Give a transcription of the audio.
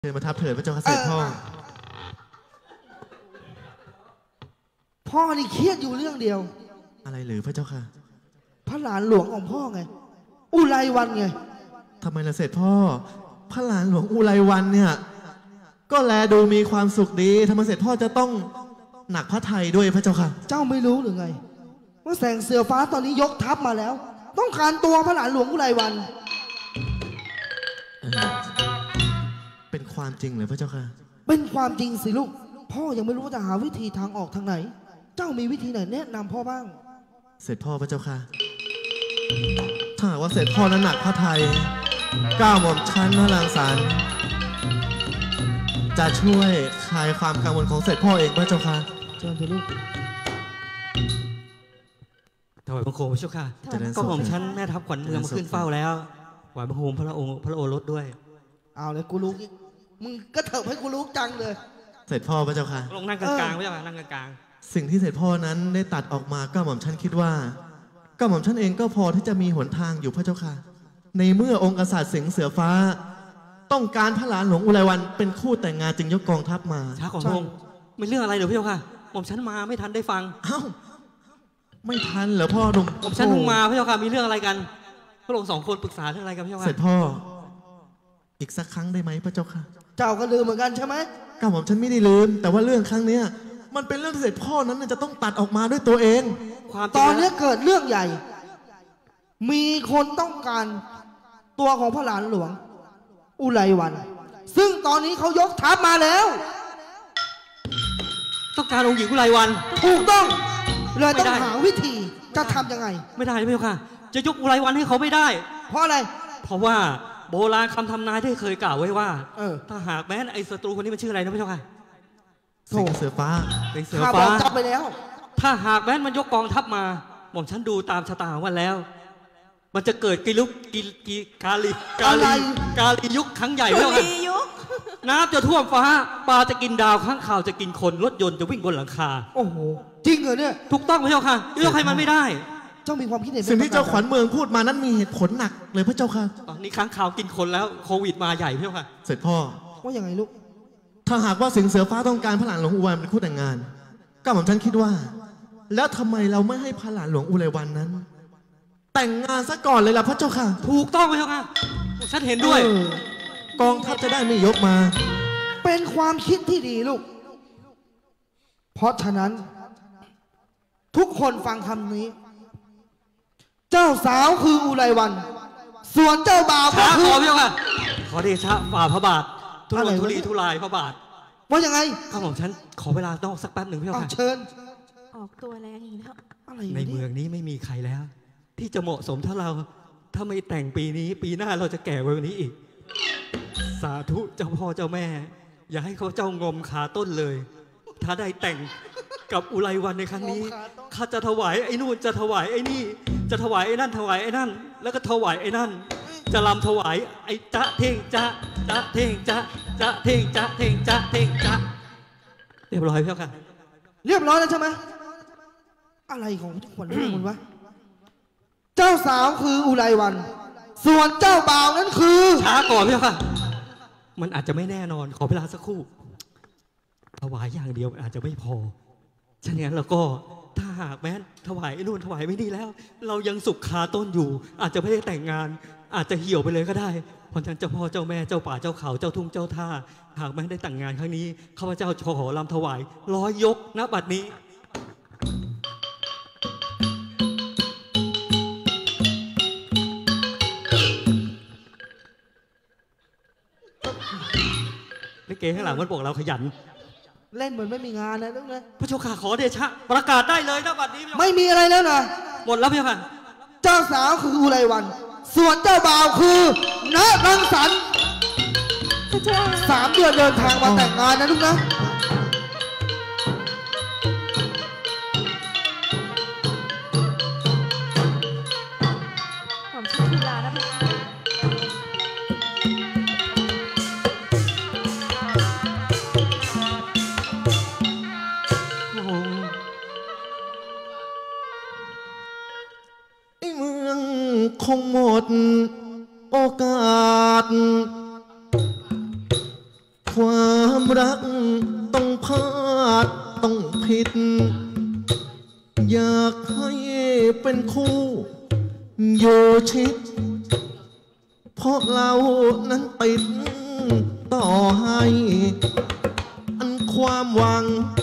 เชิญมาทับเถิดพระเจ้าค่ะเสด็จพ่อพ่อนี่เครียดอยู่เรื่องเดียวอะไรหรือพระเจ้าค่ะพระหลานหลวงของพ่อไงอุไรวันไงทำไมล่ะเสด็จพ่อพระหลานหลวงอุไรวันเนี่ยก็แลดูมีความสุขดีทำไมเสด็จพ่อจะต้องหนักพระทัยด้วยพระเจ้าค่ะเจ้าไม่รู้หรือไงว่าแสงเสือฟ้าตอนนี้ยกทัพมาแล้วต้องการตัวพระหลานหลวงอุไรวันเป็นความจริงเหรอพระเจ้าค่ะเป็นความจริงสิลูกพ่อยังไม่รู้ว่าจะหาวิธีทางออกทางไหนเจ้ามีวิธีไหนแนะนำพ่อบ้างเสด็จพ่อพระเจ้าค่ะถ้าหากว่าเสด็จพ่อนั้นหนักพระทัยก้าวหม่อมชั้นพระรังสรรค์จะช่วยคลายความกังวลของเสด็จพ่อเองพระเจ้าค่ะเชิญเถอะลูกถวายบังคมพระเจ้าค่ะก็หม่อมชั้นแม่ทัพขวัญเมืองมาขึ้นเฝ้าแล้วถวายบังคมพระองค์พระโอรสด้วยเอาเลยกูรู้มึงก็เถิบให้กูรู้จังเลยเสด็จพ่อพระเจ้าค่ะลงนั่งกลางๆพระเจ้าค่ะนั่งกลางๆสิ่งที่เสด็จพ่อนั้นได้ตัดออกมาก็หม่อมชั้นคิดว่าก็หม่อมชั้นเองก็พอที่จะมีหนทางอยู่พระเจ้าค่ะในเมื่อองค์กษัตริย์สิงห์เสือฟ้าต้องการพระหลานหลวงอุไรวันเป็นคู่แต่งงานจึงยกกองทัพมาช้าของพระองค์ไม่เรื่องอะไรหรือพระเจ้าค่ะหม่อมชั้นมาไม่ทันได้ฟังเอ้าไม่ทันเหรอพ่อหนุ่มหม่อมชั้นเพิ่งมาพระเจ้าค่ะมีเรื่องอะไรกันพระองค์สองคนปรึกษาเรื่องอะไรกันพระเจ้าค่ะเสร็จพ่ออีกสักครั้งได้ไหมพระเจ้าค่ะเจ้าก็ลืมเหมือนกันใช่ไหมก้าวหม่อมฉันไม่ได้ลืมแต่ว่าเรื่องครั้งเนี้ยมันเป็นเรื่องที่เสด็จพ่อนั้นจะต้องตัดออกมาด้วยตัวเองตอนนี้เกิดเรื่องใหญ่มีคนต้องการตัวของพระหลานหลวงอุไรวันซึ่งตอนนี้เขายกทัพมาแล้วต้องการองค์หญิงอุไรวันถูกต้องเลยต้องหาวิธีจะทำยังไงไม่ได้พี่ค่ะจะยกอุไรวันให้เขาไม่ได้เพราะอะไรเพราะว่าโบราณคำทำนายที่เคยกล่าวไว้ว่าถ้าหากแม้นไอ้ศัตรูคนนี้มันชื่ออะไรนะพี่ค่ะสิงห์เสือฟ้าสิงห์เสือฟ้าจับไปแล้วถ้าหากแม้นมันยกกองทัพมาหม่อมฉันดูตามชะตาวันแล้วมันจะเกิดกิลุกกาลียุคครั้งใหญ่แล้วกันน้ำจะท่วมฟ้าปลาจะกินดาวข้างข่าวจะกินคนรถยนต์จะวิ่งบนหลังคาโอ้โหจริงเหรอเนี่ยถูกต้องพระเจ้าค่ะยกให้มันไม่ได้เจ้ามีความคิดเห็นสิ่งที่เจ้าขวัญเมืองพูดมานั้นมีเหตุผลหนักเลยพระเจ้าค่ะตอนนี้ค้างข่าวกินคนแล้วโควิดมาใหญ่พระเจ้าค่ะเสร็จพ่อว่ายังไงลูกถ้าหากว่าสิงห์เสือฟ้าต้องการพระหลานหลวงอุไรวันเป็นคู่แต่งงานก็หม่อมฉันคิดว่าแล้วทำไมเราไม่ให้พระหลานหลวงอุไรวันนั้นแต่งงานซะก่อนเลยล่ะพระเจ้าค่ะถูกต้องพระเจ้าค่ะฉันเห็นด้วยกองทัพจะได้ไม่ยกมาเป็นความคิดที่ดีลูกเพราะฉะนั้นทุกคนฟังคำนี้เจ้าสาวคืออุไรวันส่วนเจ้าบ่าวก็คือพระเจ้าค่ะขอเดชะฝ่าพระบาททุรนทุลีทุลายพระบาทว่ายังไงข้าของฉันขอเวลานอกสักแป๊บหนึ่งพระเจ้าค่ะเชิญออกตัวแรงอีกแล้วในเมืองนี้ไม่มีใครแล้วที่จะเหมาะสมถ้าเราถ้าไม่แต่งปีนี้ปีหน้าเราจะแก่กว่านี้อีกสาธุเจ้าพ่อเจ้าแม่อย่าให้เขาเจ้างมขาต้นเลยถ้าได้แต่งกับอุไรวันในครั้งนี้ข้าจะถวายไอ้นู่นจะถวายไอ้นี่จะถวายไอ้นั่นถวายไอ้นั่นแล้วก็ถวายไอ้นั่นจะรำถวายไอ้จ๊ะเท่งจ๊ะจ๊ะเท่งจ๊ะจ๊ะเท่งจ๊ะเท่งจ๊ะเท่งจ๊ะเรียบร้อยเพี้ยค่ะเรียบร้อยแล้วใช่ไหมอะไรของทุกคนคุณวะเจ้าสาวคืออุไรวันส่วนเจ้าบ่าวนั้นคือช้าก่อนเพี้ยค่ะมันอาจจะไม่แน่นอนขอเวลาสักครู่ถวายอย่างเดียวอาจจะไม่พอฉะนั้นเราก็ถ้าหากแม้ถวายไอ้นู่นถวายไม่ดีแล้วเรายังสุขคาต้นอยู่อาจจะไม่ได้แต่งงานอาจจะเหี่ยวไปเลยก็ได้เพราะฉะนั้นเจ้าพ่อเจ้าแม่เจ้าป่าเจ้าเขาเจ้าทุ่งเจ้าท่าหากแม้ได้แต่งงานครั้งนี้ข้าพเจ้าขอรำถวาย100 ยกณบัดนี้ลิเกข้างหลังมันบอกเราขยันเล่นเหมือนไม่มีงานนะลูกนะพระเจ้าข้าขอเดชะประกาศได้เลยนะบัดนี้ไม่มีอะไรแล้วนะหมดแล้วพี่ค่ะเจ้าสาวคืออุไรวันส่วนเจ้าบ่าวคือณรังสรรค์3 เดือนเดินทางมาแต่งงานนะลูกนะผมชื่อธุลานะคงหมดโอกาสความรักต้องพลาดต้องผิด อยากให้เป็นคู่อยู่ชิด เพราะเรานั้นติดต่อให้ อันความหวัง